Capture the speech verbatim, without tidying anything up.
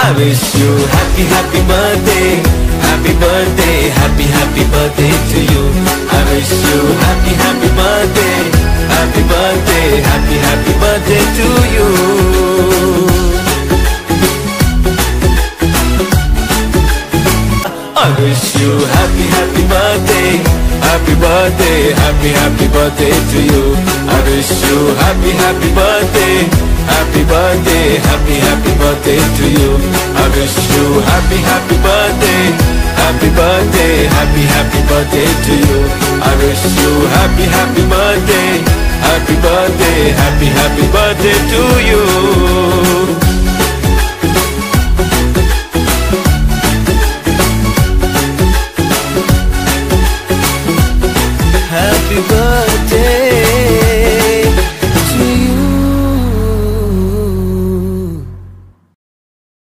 I wish you happy, happy birthday, happy birthday, happy, happy birthday to you. I wish you happy, happy birthday, happy birthday, happy, happy birthday to you. I wish you happy, happy birthday, happy birthday, happy, happy birthday to you. I wish you happy, happy birthday, happy birthday, happy, happy birthday to you. I wish you happy, happy birthday, happy birthday, happy, happy birthday to you. I wish you happy, happy birthday, happy birthday, happy, happy birthday to you.